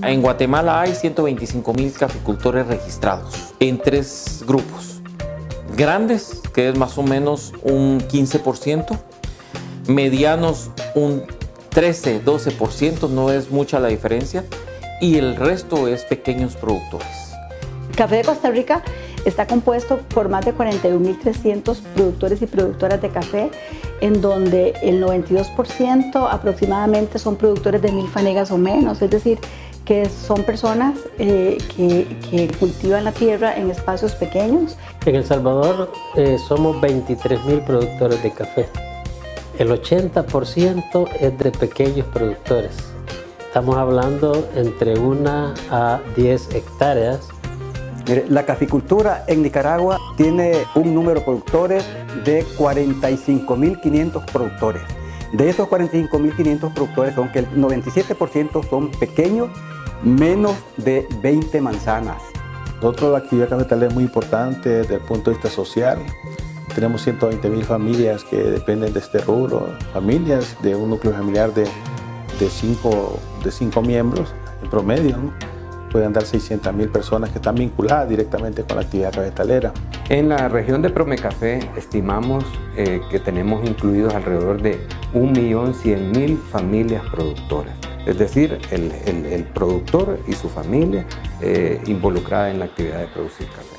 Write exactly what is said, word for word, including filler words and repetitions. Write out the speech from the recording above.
En Guatemala hay ciento veinticinco mil caficultores registrados en tres grupos. Grandes, que es más o menos un quince por ciento. Medianos, un trece a doce por ciento, no es mucha la diferencia. Y el resto es pequeños productores. Café de Costa Rica está compuesto por más de cuarenta y un mil trescientos productores y productoras de café, en donde el noventa y dos por ciento aproximadamente son productores de mil fanegas o menos, es decir, que son personas eh, que, que cultivan la tierra en espacios pequeños. En El Salvador eh, somos veintitrés mil productores de café. El ochenta por ciento es de pequeños productores. Estamos hablando entre una a diez hectáreas. La caficultura en Nicaragua tiene un número de productores de cuarenta y cinco mil quinientos productores. De esos cuarenta y cinco mil quinientos productores, son que el noventa y siete por ciento son pequeños, menos de veinte manzanas. Nosotros la actividad cafetalera es muy importante desde el punto de vista social. Tenemos ciento veinte mil familias que dependen de este rubro, familias de un núcleo familiar de, de, cinco, de cinco miembros en promedio, ¿no? Pueden dar seiscientas mil personas que están vinculadas directamente con la actividad cafetalera. En la región de Promecafé estimamos eh, que tenemos incluidos alrededor de un millón cien mil familias productoras. Es decir, el, el, el productor y su familia eh, involucrada en la actividad de producir café.